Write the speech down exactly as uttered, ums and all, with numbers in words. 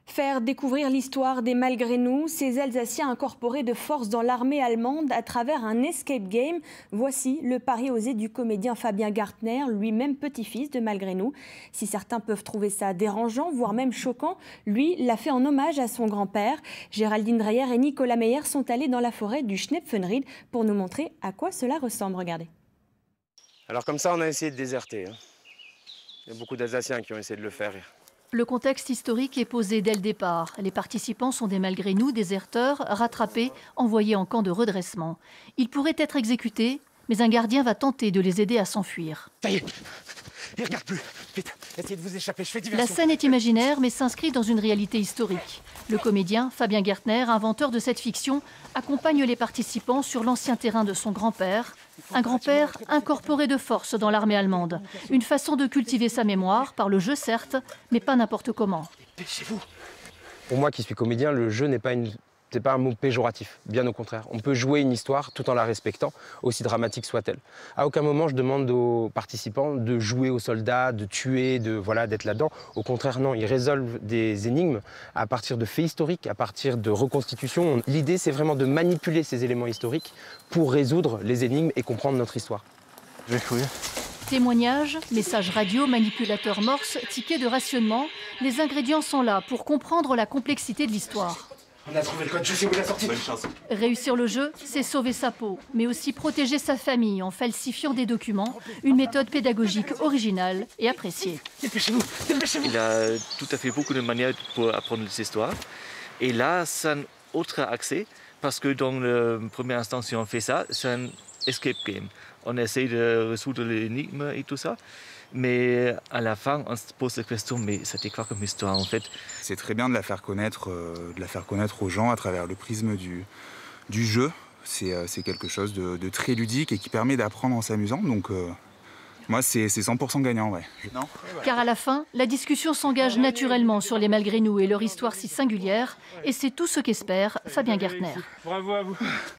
Faire découvrir l'histoire des malgré nous, ces Alsaciens incorporés de force dans l'armée allemande à travers un escape game. Voici le pari osé du comédien Fabien Gartner, lui-même petit-fils de malgré nous. Si certains peuvent trouver ça dérangeant, voire même choquant, lui l'a fait en hommage à son grand-père. Géraldine Dreyer et Nicolas Meyer sont allés dans la forêt du Schnepfenried pour nous montrer à quoi cela ressemble. Regardez. Alors comme ça, on a essayé de déserter. Il y a beaucoup d'Alsaciens qui ont essayé de le faire. Le contexte historique est posé dès le départ. Les participants sont des malgré nous, déserteurs, rattrapés, envoyés en camp de redressement. Ils pourraient être exécutés, mais un gardien va tenter de les aider à s'enfuir. Ça y est, il regarde plus. Vite, essayez de vous échapper, je fais diversion. La scène est imaginaire, mais s'inscrit dans une réalité historique. Le comédien Fabien Gartner, inventeur de cette fiction, accompagne les participants sur l'ancien terrain de son grand-père. Un grand-père incorporé de force dans l'armée allemande. Une façon de cultiver sa mémoire, par le jeu certes, mais pas n'importe comment. Dépêchez-vous. Pour moi qui suis comédien, le jeu n'est pas, une... c'est pas un mot péjoratif, bien au contraire. On peut jouer une histoire tout en la respectant, aussi dramatique soit-elle. À aucun moment je demande aux participants de jouer aux soldats, de tuer, de voilà, d'être là-dedans. Au contraire, non, ils résolvent des énigmes à partir de faits historiques, à partir de reconstitutions. L'idée, c'est vraiment de manipuler ces éléments historiques pour résoudre les énigmes et comprendre notre histoire. Je vais fouiller. Témoignages, messages radio, manipulateurs morse, tickets de rationnement, les ingrédients sont là pour comprendre la complexité de l'histoire. On a trouvé le code, je sais où la sortie. Bonne chance. Réussir le jeu, c'est sauver sa peau, mais aussi protéger sa famille en falsifiant des documents, une méthode pédagogique originale et appréciée. Dépêchez-vous, dépêchez-vous. Il a tout à fait beaucoup de manières pour apprendre les histoires. Et là, c'est un autre accès, parce que dans le premier instant, si on fait ça, c'est un escape game. On essaie de résoudre l'énigme et tout ça. Mais à la fin, on se pose la question, mais c'était quoi comme histoire en fait? C'est très bien de la faire connaître, euh, de la faire connaître aux gens à travers le prisme du, du jeu. C'est euh, quelque chose de, de très ludique et qui permet d'apprendre en s'amusant. Donc euh, moi, c'est cent pour cent gagnant. Ouais. Non Car à la fin, la discussion s'engage naturellement sur les malgré nous et leur histoire si singulière. Et c'est tout ce qu'espère Fabien Gartner. Bravo à vous.